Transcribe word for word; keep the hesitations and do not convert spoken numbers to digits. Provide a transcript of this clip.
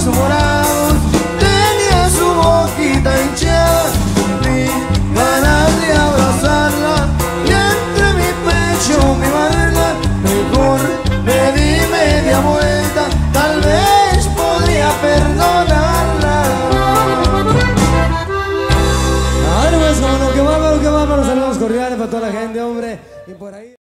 ojos morados, tenía su boquita hinchada, vi ganas de abrazarla y entre mi pecho mi madera, mejor me di media vuelta, tal vez podría perdonarla. A ver, pues, como no, que bárbaro, que bárbaro, saludos cordiales para toda la gente, hombre, y por ahí.